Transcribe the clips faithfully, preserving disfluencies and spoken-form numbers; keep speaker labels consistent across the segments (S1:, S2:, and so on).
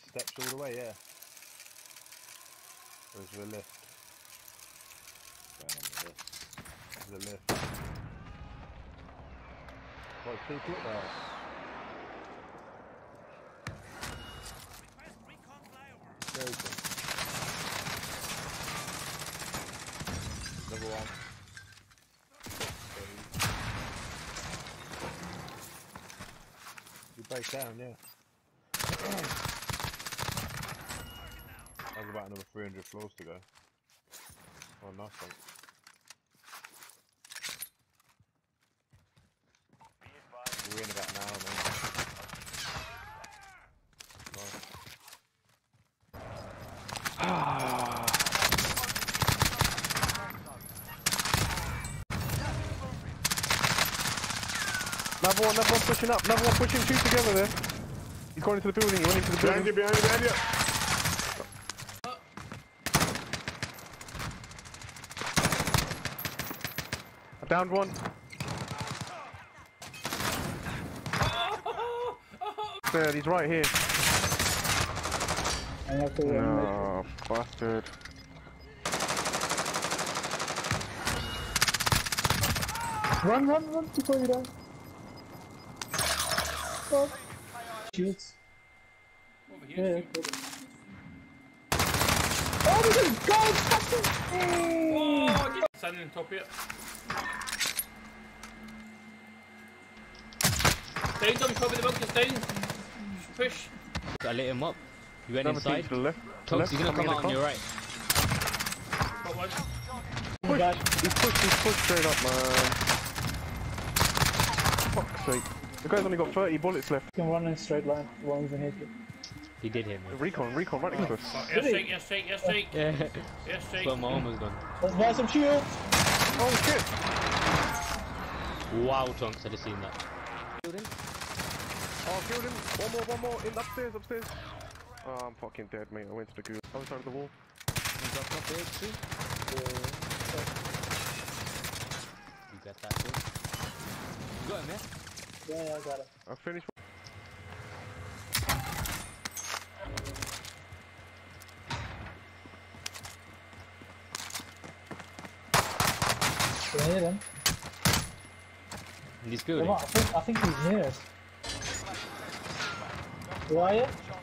S1: Steps all the way, yeah. Where's the lift? Down on the lift. There's a lift. What's people up there? Joking. Another one. You break down, yeah. There's about another three hundred floors to go. Oh, nice one. We're in about an hour, mate. Nice. Another one, another one pushing up, another one pushing two together there. He's going into the building, he went into the building. Behind you, behind you, behind you. I downed one. There, he's right here. No, bastard.
S2: Run, run, run before you die. Oh. Shields.
S3: Over here.
S2: Yeah, yeah. Oh, this is gold fucking.
S3: Oh, standing on top here. Stain's on top of the bunker, Stain. Push.
S4: I lit him up. You went
S1: Another
S4: inside.
S1: to the left.
S4: Tonks, he's gonna come out on your right.
S3: Got one.
S1: Push. He's pushed, he's pushed straight up, man. Fuck's sake. The guy's only got thirty bullets left.
S2: You can run in a straight line, won't even hit you.
S4: He did hit me.
S1: Recon, recon, right next to us.
S3: Yes, shake, yes, shake, yes, shake.
S4: Yeah.
S3: Yes, shake.
S4: But my arm was done.
S2: Let's buy some shields!
S1: Oh shit!
S4: Wow, Tonks, I just seen that.
S1: Oh, killed him! One more, one more! In upstairs, upstairs! Oh, I'm fucking dead, mate. I went to the goo. Other side of the wall.
S4: You got that big too? You got that too? You got him, yeah?
S2: Yeah, yeah, I got it.
S1: I finished.
S2: Can I hit him?
S4: In this building?
S2: Come on, I think, I think he's near us. Who are you?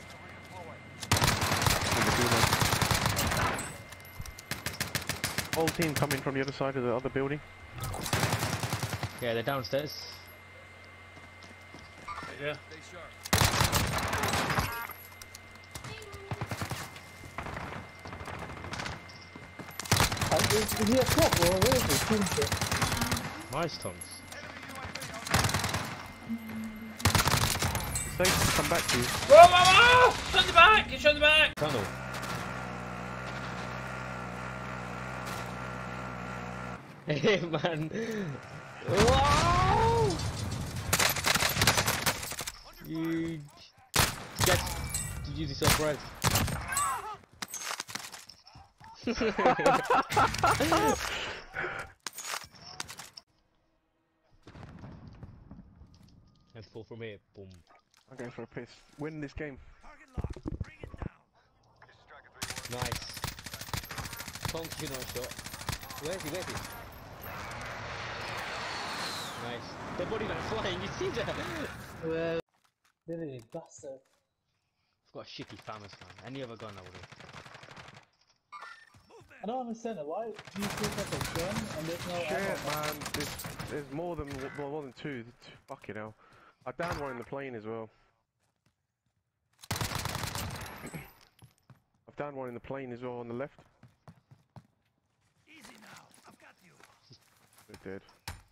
S1: Whole team coming from the other side of the other building.
S4: Yeah, they're downstairs.
S3: Yeah.
S2: Uh, is, is he a flop or where is he? Team shit.
S4: Nice, Tonks.
S1: Safe to come back to you.
S3: Whoa, whoa, whoa! Shut the back! Shut the back!
S4: Tunnel. Hey, man. Wow! You get. Did you yourself right? And fall from here. Boom.
S1: I'm going for a piss. Win this game.
S4: Nice. Tonks, you know, shot. Where's he? Where's he? Nice. The body went flying, you see that?
S2: Well, really bastard.
S4: I've got a shitty famous man. Any other gun I would have.
S2: I don't understand it. Why do you pick up a gun and there's no
S1: Shit,
S2: ammo?
S1: man. There's, there's more than well, more than two. Fucking hell. I downed one in the plane as well. I've downed one in the plane as well on the left.
S3: Easy now, I've got you.
S1: They're dead.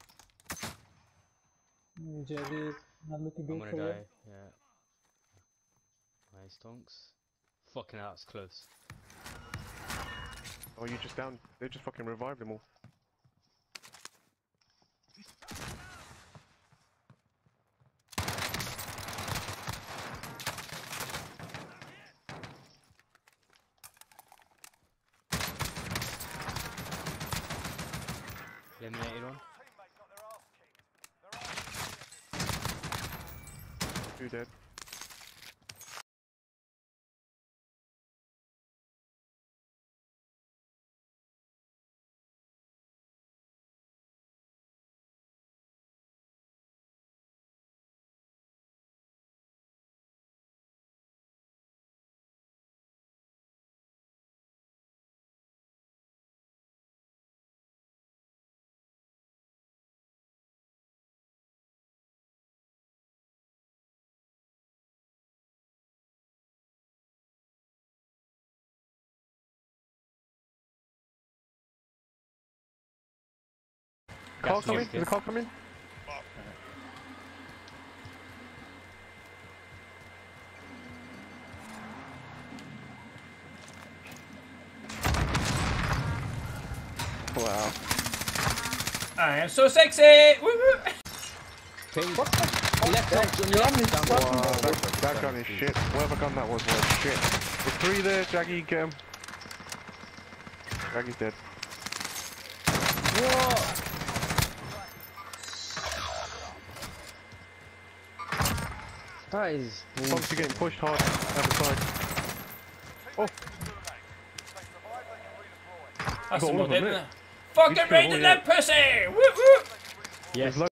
S2: Mm, J D, not looking
S4: I'm
S2: good
S4: gonna
S2: for
S4: die.
S2: you.
S4: Yeah. Nice, Tonks. Fucking hell, that's close.
S1: Oh, you just down. They just fucking revived them all.
S4: Eliminated one.
S1: Two dead. Call
S4: Gas
S1: coming?
S4: mask,
S1: Is a call coming? Wow.
S3: I am so sexy! Woo woo!
S4: Ping.
S2: What the
S4: Left
S2: fuck?
S4: on
S2: You're on this
S4: Wow.
S2: fucking-
S1: Wow, that, that gun is shit. Whatever gun that was was shit. There's three there, Jaggy, get him. Jaggy's dead.
S4: Whoa! That is
S1: Tom's
S4: bullshit.
S1: getting pushed hard other side. Oh,
S3: That's
S1: got
S3: some
S1: all
S3: more
S1: of them,
S3: dead
S1: innit?
S3: there. Fucking
S1: These two
S3: raided
S1: all,
S3: that pussy! Woo woo!
S4: Yes.